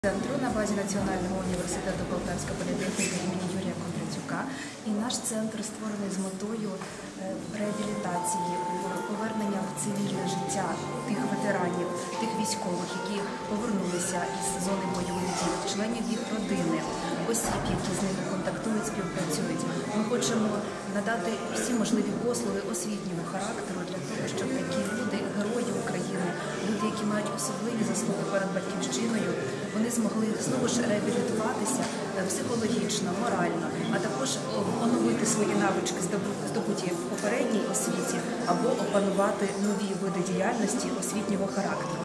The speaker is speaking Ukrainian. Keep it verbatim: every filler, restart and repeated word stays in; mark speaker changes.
Speaker 1: Центру на базі Національного університету Полтавська політехніка імені Юрія Кондратюка. І наш центр створений з метою реабілітації, повернення в цивільне життя тих ветеранів, тих військових, які повернулися із зони бойових дій, членів їх родини, осіб, які з ними контактують, співпрацюють. Ми хочемо надати всі можливі послуги освітнього характеру для того, щоб такі люди, герої України, люди, які мають особливі заслуги перед батьківщиною, вони змогли знову ж реабілітуватися психологічно, морально, а також оновити свої навички, здобуті в попередній освіті, або опанувати нові види діяльності освітнього характеру.